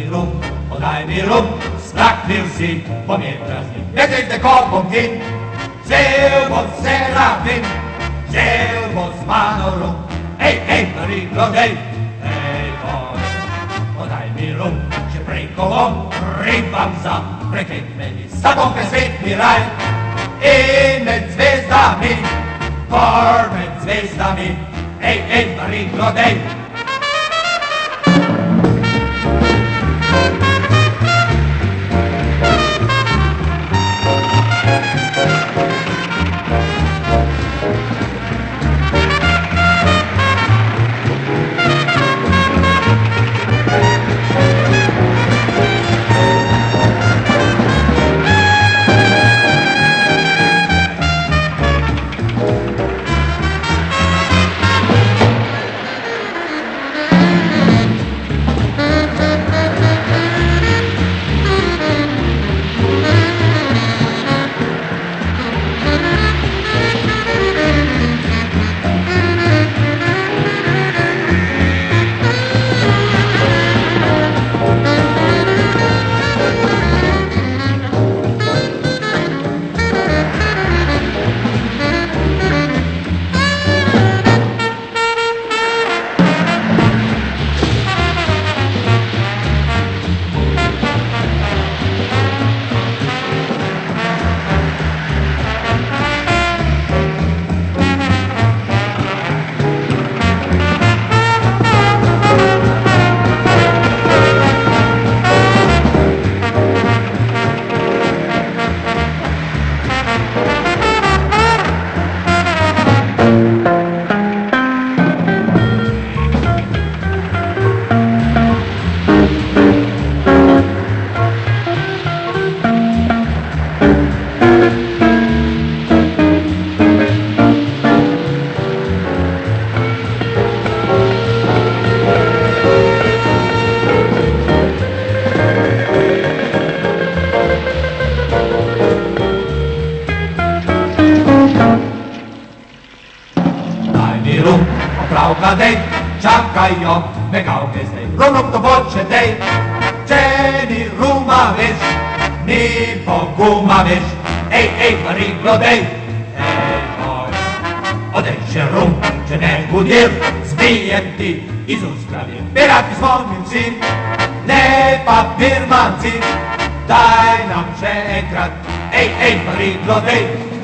podaj mi rum, spraknil si, pomietrazni, medveďte kopom hin, žel bo serafin, žel bo s manorum, ej, príklodej, ej, podaj mi rum, že prejkovom rybám za, prekej meni, stavom pre svetný raj, i med zvezdami, med zvezdami, ej, príklodej. Dej, čakajo me kauke zdaj, rovno to boče dej, če ni ruma veš, ni poguma veš, ej, pariglo dej, ej, moj, odej še rum, če ne budil, zbijem ti iz uskravim, pirati smo mimci, ne pa birmanci, daj nam še enkrat, ej, pariglo dej.